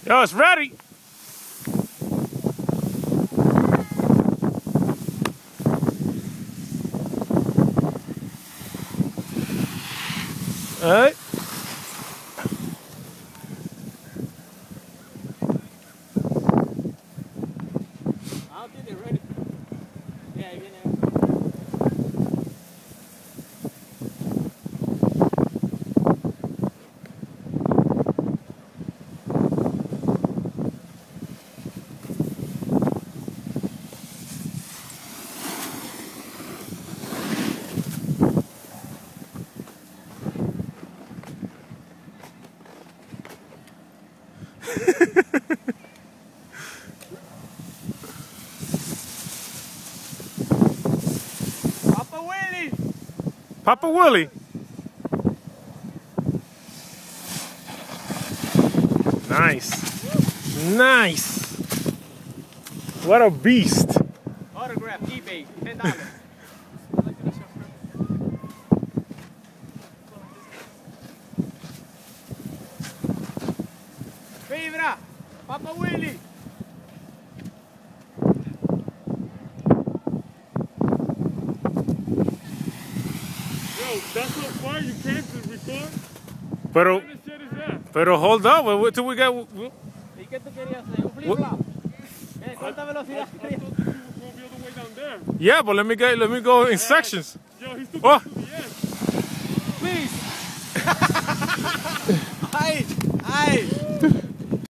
Yo, it's ready. All right. I don't think they're ready. Yeah, you know. Papa Willie! Papa Willie. Nice. Nice. What a beast. Autograph, eBay, $10. Fibra! Papa Willie! Yo, that's so far you came to record? Pero, What kind of shit is that? pero hold up. Wait till we get. ¿Y qué tú querías hacer? ¿Un flip-flop? ¿Cuánta velocidad I querías? thought that you were going to be all the way down there. Yeah, but let me go in sections. Yo, he's too Oh. close to the end. Please! Ay! Ay!